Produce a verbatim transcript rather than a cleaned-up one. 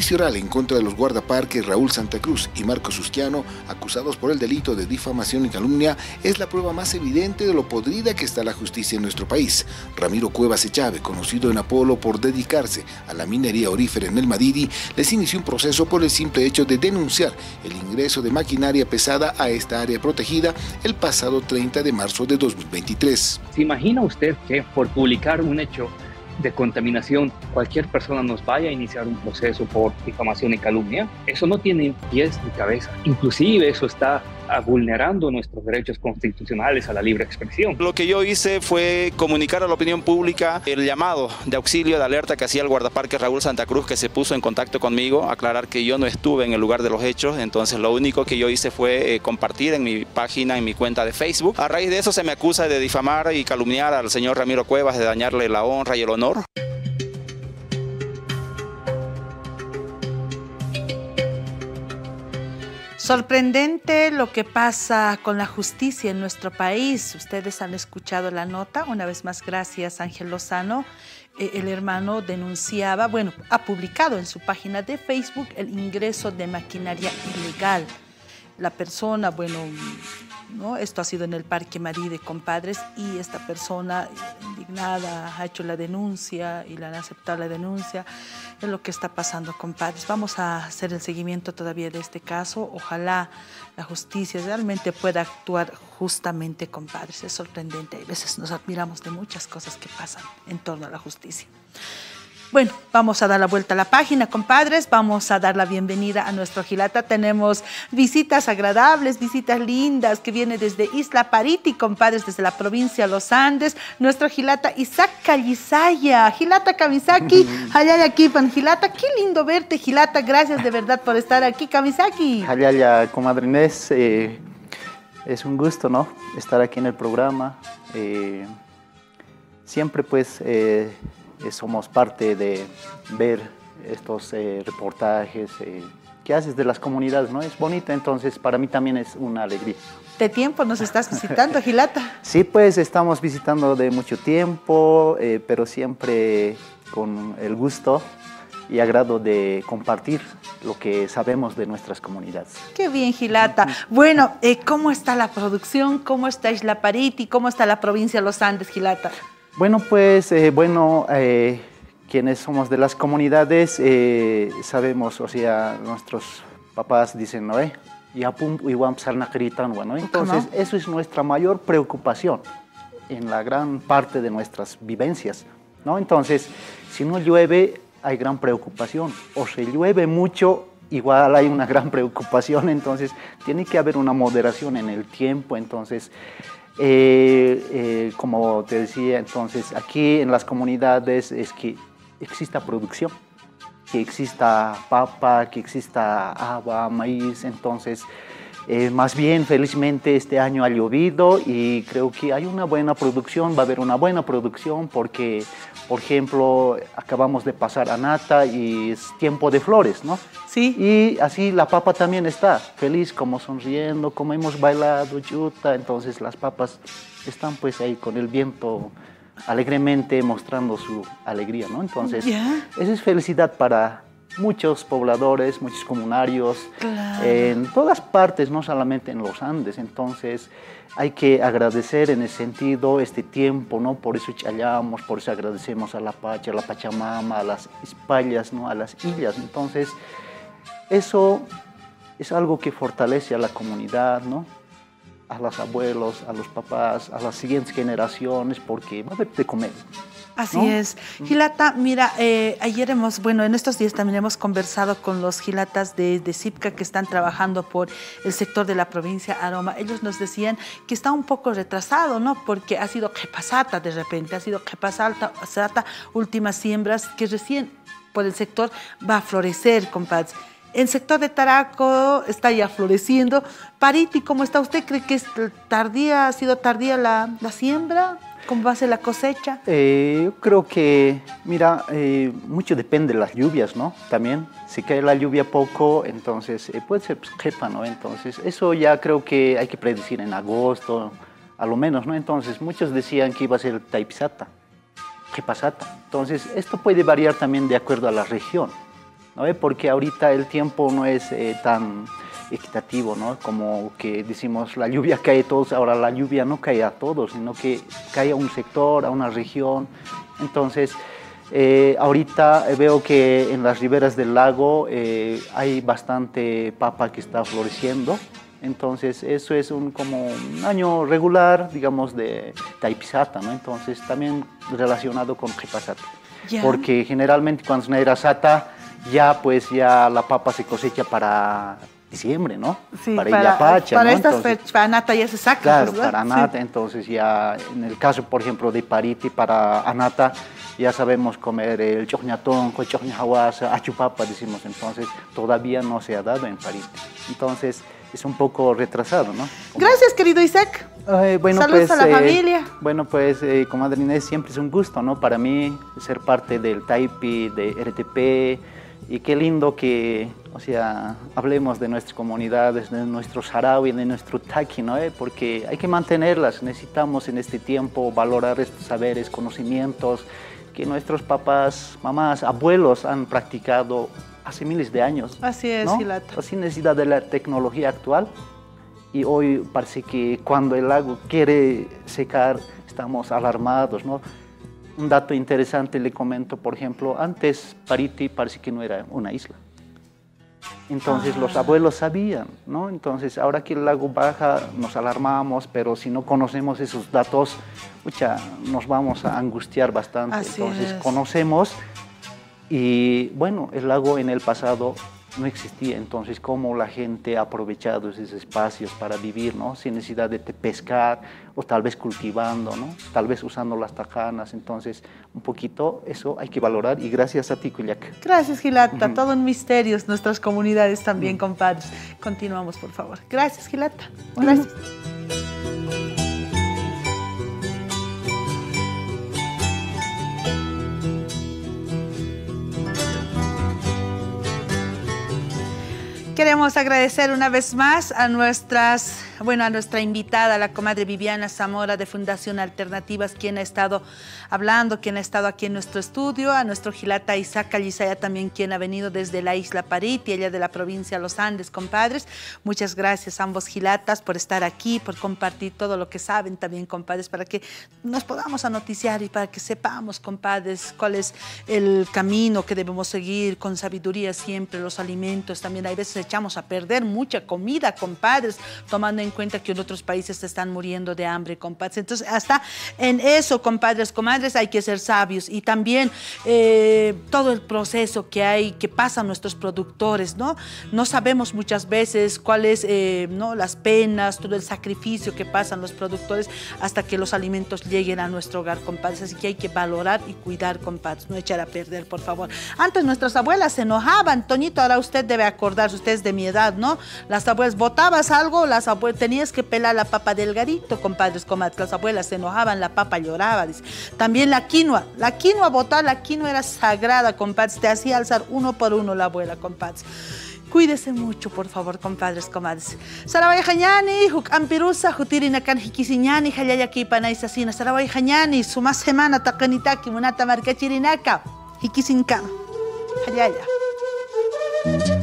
juicio oral en contra de los guardaparques Raúl Santa Cruz y Marcos Sustiano, acusados por el delito de difamación y calumnia, es la prueba más evidente de lo podrida que está la justicia en nuestro país. Ramiro Cuevas Echave, conocido en Apolo por dedicarse a la minería aurífera en el Madidi, les inició un proceso por el simple hecho de denunciar el ingreso de maquinaria pesada a esta área protegida el pasado treinta de marzo de dos mil veintitrés. ¿Se imagina usted que por publicar un hecho de contaminación cualquier persona nos vaya a iniciar un proceso por difamación y calumnia? Eso no tiene pies ni cabeza. Inclusive eso está vulnerando nuestros derechos constitucionales a la libre expresión. Lo que yo hice fue comunicar a la opinión pública el llamado de auxilio, de alerta que hacía el guardaparque Raúl Santa Cruz, que se puso en contacto conmigo, aclarar que yo no estuve en el lugar de los hechos. Entonces lo único que yo hice fue eh, compartir en mi página, en mi cuenta de Facebook. A raíz de eso se me acusa de difamar y calumniar al señor Ramiro Cuevas, de dañarle la honra y el honor. Sorprendente lo que pasa con la justicia en nuestro país. Ustedes han escuchado la nota. Una vez más, gracias, Ángel Lozano. Eh, el hermano denunciaba, bueno, ha publicado en su página de Facebook el ingreso de maquinaria ilegal. La persona, bueno, ¿no? Esto ha sido en el Parque Marí de Compadres y esta persona indignada ha hecho la denuncia y le han aceptado la denuncia. Es lo que está pasando, compadres. Vamos a hacer el seguimiento todavía de este caso. Ojalá la justicia realmente pueda actuar justamente, compadres. Es sorprendente. A veces nos admiramos de muchas cosas que pasan en torno a la justicia. Bueno, vamos a dar la vuelta a la página, compadres. Vamos a dar la bienvenida a nuestro Gilata. Tenemos visitas agradables, visitas lindas que vienen desde Isla Pariti, compadres, desde la provincia de Los Andes. Nuestro Gilata Isaac Callisaya. Gilata Kamisaki, Hayaya Kipan. Gilata, qué lindo verte, Gilata. Gracias de verdad por estar aquí, Kamisaki. Hayaya, comadre Inés, eh, es un gusto, ¿no? Estar aquí en el programa. Eh, siempre, pues... Eh, somos parte de ver estos eh, reportajes eh, que haces de las comunidades, ¿no? Es bonito, entonces para mí también es una alegría. ¿De tiempo nos estás visitando, Gilata? Sí, pues estamos visitando de mucho tiempo, eh, pero siempre con el gusto y agrado de compartir lo que sabemos de nuestras comunidades. Qué bien, Gilata. Bueno, eh, ¿cómo está la producción? ¿Cómo está Isla Pariti? ¿Cómo está la provincia de Los Andes, Gilata? Bueno, pues, eh, bueno, eh, quienes somos de las comunidades eh, sabemos, o sea, nuestros papás dicen, ¿no? Eh? Bueno, entonces, eso es nuestra mayor preocupación en la gran parte de nuestras vivencias, ¿no? Entonces, si no llueve, hay gran preocupación, o si llueve mucho, igual hay una gran preocupación, entonces, tiene que haber una moderación en el tiempo, entonces... Eh, eh, como te decía, entonces aquí en las comunidades es que exista producción, que exista papa, que exista agua, maíz, entonces eh, más bien felizmente este año ha llovido y creo que hay una buena producción, va a haber una buena producción porque, por ejemplo, acabamos de pasar a Nata y es tiempo de flores, ¿no? Sí. Y así la papa también está feliz, como sonriendo, como hemos bailado, yuta, entonces las papas están pues ahí con el viento alegremente mostrando su alegría, ¿no? Entonces, yeah. Esa es felicidad para muchos pobladores, muchos comunarios, claro. En todas partes, no solamente en los Andes, entonces hay que agradecer en ese sentido este tiempo, ¿no? Por eso challamos, por eso agradecemos a la Pacha, a la Pachamama, a las Ispallas, ¿no? A las Illas, entonces eso es algo que fortalece a la comunidad, ¿no? A los abuelos, a los papás, a las siguientes generaciones, porque va a haber de comer. Así ¿no? es. Gilata, mira, eh, ayer hemos, bueno, en estos días también hemos conversado con los gilatas de, de Sipca que están trabajando por el sector de la provincia Aroma. Ellos nos decían que está un poco retrasado, ¿no? Porque ha sido Qepasata de repente, ha sido Qepasata, últimas siembras que recién por el sector va a florecer, compadres. El sector de Taraco está ya floreciendo. Pariti, ¿cómo está? ¿Usted cree que es tardía, ha sido tardía la, la siembra? ¿Cómo va a ser la cosecha? Eh, yo creo que, mira, eh, mucho depende de las lluvias, ¿no? También, si cae la lluvia poco, entonces eh, puede ser pues, jepa, ¿no? Entonces, eso ya creo que hay que predecir en agosto, a lo menos, ¿no? Entonces, muchos decían que iba a ser Taipsata, Jepasata. Entonces, esto puede variar también de acuerdo a la región. ¿no? Porque ahorita el tiempo no es eh, tan equitativo, ¿no? Como que decimos, la lluvia cae a todos, ahora la lluvia no cae a todos, sino que cae a un sector, a una región. Entonces, eh, ahorita veo que en las riberas del lago eh, hay bastante papa que está floreciendo. Entonces, eso es un, como un año regular, digamos, de Taipisata, ¿no? Entonces, también relacionado con Jipasata. Yeah. Porque generalmente cuando es una era sata, ya pues ya la papa se cosecha para diciembre, ¿no? Sí, para para, Illapacha, para ¿no? estas Entonces, fechas, para Anata ya se saca. Claro, ¿verdad? para Anata, sí. Entonces ya, en el caso, por ejemplo, de Pariti, para Anata, ya sabemos comer el choñatón, choñahawasa, achupapa, decimos, entonces todavía no se ha dado en Pariti. Entonces, es un poco retrasado, ¿no? Como... Gracias, querido Isaac. Eh, bueno, Saludos pues, a la eh, familia. Bueno, pues, eh, comadre Inés, siempre es un gusto, ¿no? Para mí, ser parte del Taipi, de R T P, y qué lindo que, o sea, hablemos de nuestras comunidades, de nuestro sarawi, de nuestro taqui, ¿no? Eh, porque hay que mantenerlas, necesitamos en este tiempo valorar estos saberes, conocimientos que nuestros papás, mamás, abuelos han practicado hace miles de años. Así es, ¿no? Gilata. Sin necesidad de la tecnología actual. Y hoy parece que cuando el lago quiere secar, estamos alarmados, ¿no? Un dato interesante le comento, por ejemplo, antes Pariti parece que no era una isla. Entonces ah. los abuelos sabían, ¿no? Entonces ahora que el lago baja nos alarmamos, pero si no conocemos esos datos, mucha, nos vamos a angustiar bastante. Así Entonces es. conocemos y bueno, el lago en el pasado no existía, entonces cómo la gente ha aprovechado esos espacios para vivir, ¿no? Sin necesidad de pescar o tal vez cultivando, ¿no? Tal vez usando las tajanas, entonces un poquito eso hay que valorar y gracias a ti, Cuyac. Gracias, Gilata, uh-huh. Todo un misterio, nuestras comunidades también, uh-huh. Compadres. Continuamos, por favor. Gracias, Gilata. Gracias. Uh-huh. Queremos agradecer una vez más a nuestras, bueno, a nuestra invitada, la comadre Viviana Zamora de Fundación Alternativas, quien ha estado hablando, quien ha estado aquí en nuestro estudio, a nuestro Gilata Isaac Calizaya también, quien ha venido desde la isla Pariti, ella de la provincia de Los Andes, compadres. Muchas gracias a ambos Gilatas por estar aquí, por compartir todo lo que saben también, compadres, para que nos podamos anoticiar y para que sepamos, compadres, cuál es el camino que debemos seguir con sabiduría siempre, los alimentos. También hay veces echamos a perder mucha comida, compadres, tomando en cuenta que en otros países se están muriendo de hambre, compadres. Entonces, hasta en eso, compadres, comadres, hay que ser sabios. Y también eh, todo el proceso que hay, que pasan nuestros productores, ¿no? No sabemos muchas veces cuáles, eh, ¿no? Las penas, todo el sacrificio que pasan los productores hasta que los alimentos lleguen a nuestro hogar, compadres. Así que hay que valorar y cuidar, compadres, no echar a perder, por favor. Antes nuestras abuelas se enojaban, Toñito, ahora usted debe acordarse, usted es de mi edad, ¿no? Las abuelas, botabas algo, las abuelas, tenías que pelar la papa delgadito, compadres, comadres. Las abuelas se enojaban, la papa lloraba, dice. También la quinoa, la quinoa botar, la quinoa era sagrada, compadres, te hacía alzar uno por uno la abuela, compadres. Cuídese mucho, por favor, compadres, comadres. Saraway Hañani, Huk Ampirusa, Jutirinakan Hikisiñani, Hayayaki Panaisasina, Saraway Hañani, Suma Semana, Takanitaki, Munata Marcachirinaka, Hikisinka, Hayaya.